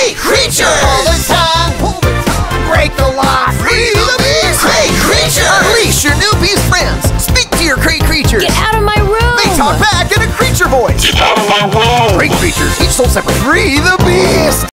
Crate Creature! All the time, break the lock. Free the beast! Crate Creature! Unleash your new beast friends. Speak to your crate creatures. Get out of my room! They talk back in a creature voice. Out of my room! Crate creatures, each sold separately. Free the beast!